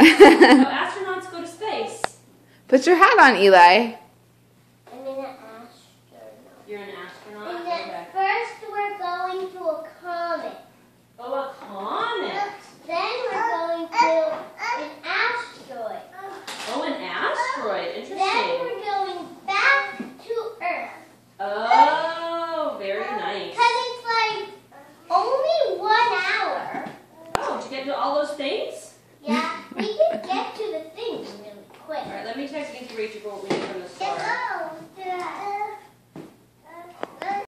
astronauts go to space. Put your hat on, Eli. I'm an astronaut. You're an astronaut? And then first we're going to a comet. Oh, a comet. Then we're going to an asteroid. Oh, an asteroid. Interesting. Then we're going back to Earth. Oh, very nice. Because it's like only 1 hour. Oh, did you get to all those things? Yeah, we can get to the things really quick. All right, let me text Inspirational when we get from the store.